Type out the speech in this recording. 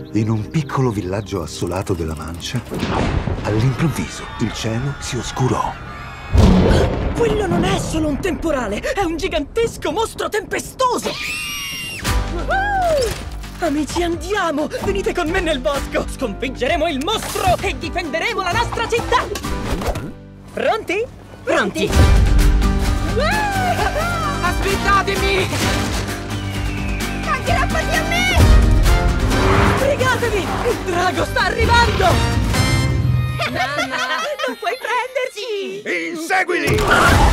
In un piccolo villaggio assolato della Mancia, all'improvviso il cielo si oscurò. Quello non è solo un temporale, è un gigantesco mostro tempestoso! Amici, andiamo! Venite con me nel bosco! Sconfiggeremo il mostro e difenderemo la nostra città! Pronti? Pronti! Aspettatemi! Aggrappati a me! Sbrigatevi! Il drago sta arrivando! Nana! Non puoi prenderci! Inseguili!